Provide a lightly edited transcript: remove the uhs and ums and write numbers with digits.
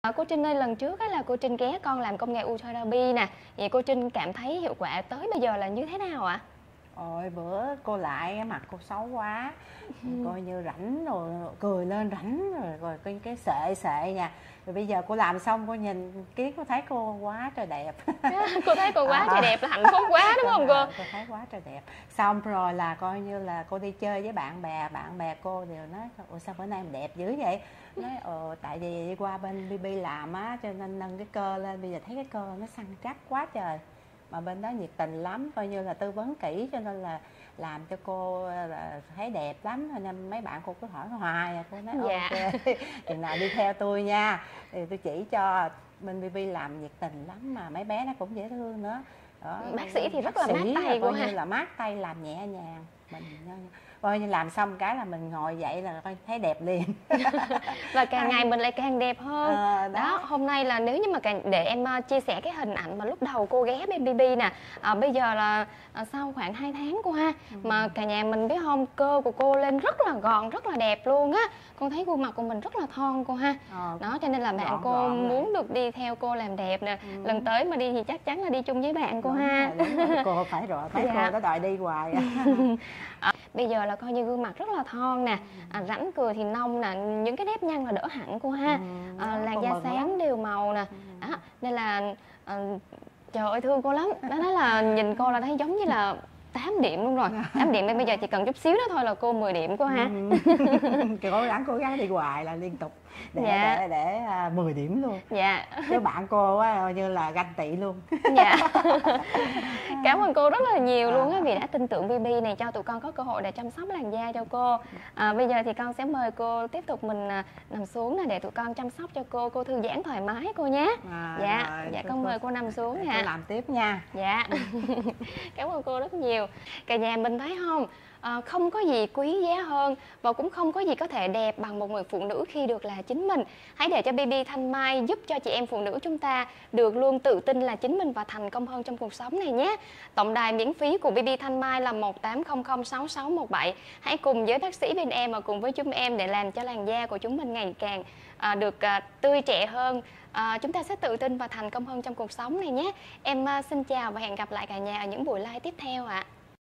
Cô Trinh ơi, lần trước á là cô Trinh ghé con làm công nghệ U-therapy nè. Vậy cô Trinh cảm thấy hiệu quả tới bây giờ là như thế nào ạ? Ôi bữa cô lại mặt cô xấu quá, coi như rảnh rồi cười lên rảnh rồi cái sệ sệ nha. Rồi bây giờ cô làm xong cô nhìn kiến cô thấy cô quá trời đẹp. Cô thấy cô quá trời đẹp là hạnh phúc quá đúng không cô? Cô thấy quá trời đẹp. Xong rồi là coi như là cô đi chơi với bạn bè cô đều nói ủa sao bữa nay em đẹp dữ vậy? Nói tại vì đi qua bên BB làm á cho nên nâng cái cơ lên, bây giờ thấy cái cơ nó săn chắc quá trời. Mà bên đó nhiệt tình lắm, coi như là tư vấn kỹ cho nên là làm cho cô là thấy đẹp lắm, cho nên mấy bạn cô cứ hỏi hoài, cô nói Dạ. ok chừng nào đi theo tôi nha, thì tôi chỉ cho. Bên BB làm nhiệt tình lắm mà mấy bé nó cũng dễ thương nữa. Đó, Bác sĩ thì rất là mát tay coi cô như ha. là mát tay, làm nhẹ nhàng mình coi như làm xong cái là mình ngồi dậy là coi thấy đẹp liền. Và càng ngày mình lại càng đẹp hơn. Đó, hôm nay là nếu như mà để em chia sẻ cái hình ảnh mà lúc đầu cô ghé bên BB nè, bây giờ là sau khoảng 2 tháng cô ha, mà cả nhà mình biết không, cơ của cô lên rất là gọn, rất là đẹp luôn á. Con thấy khuôn mặt của mình rất là thon cô ha. Đó, cho nên là bạn cô muốn được đi theo cô làm đẹp nè. Lần tới mà đi thì chắc chắn là đi chung với bạn cô ha. Đúng rồi, cô phải rồi, mấy cô nó đòi đi hoài. Bây giờ là coi như gương mặt rất là thon nè, rãnh cười thì nông nè, những cái nếp nhăn là đỡ hẳn cô ha, làn da sáng đều màu nè. Đó, nên là trời ơi thương cô lắm. Đó nói là nhìn cô là thấy giống như là 8 điểm luôn rồi. 8 điểm bây giờ chỉ cần chút xíu nữa thôi là cô 10 điểm cô ha. Cố gắng đi hoài là liên tục để 10 điểm luôn. Dạ. Chứ bạn cô á như là ganh tị luôn. Dạ. Cảm ơn cô rất là nhiều luôn á vì đã tin tưởng BB này cho tụi con có cơ hội để chăm sóc làn da cho cô. Bây giờ thì con sẽ mời cô tiếp tục mình nằm xuống nè để tụi con chăm sóc cho cô thư giãn thoải mái cô nhé. Dạ, rồi, dạ con mời cô nằm xuống nè. Cô làm tiếp nha. Dạ. Cảm ơn cô rất nhiều. Cả nhà mình thấy không? Không có gì quý giá hơn và cũng không có gì có thể đẹp bằng một người phụ nữ khi được là chính mình. Hãy để cho BB Thanh Mai giúp cho chị em phụ nữ chúng ta được luôn tự tin là chính mình và thành công hơn trong cuộc sống này nhé. Tổng đài miễn phí của BB Thanh Mai là 18006617. Hãy cùng với bác sĩ bên em và cùng với chúng em để làm cho làn da của chúng mình ngày càng được tươi trẻ hơn. Chúng ta sẽ tự tin và thành công hơn trong cuộc sống này nhé. Em xin chào và hẹn gặp lại cả nhà ở những buổi live tiếp theo ạ.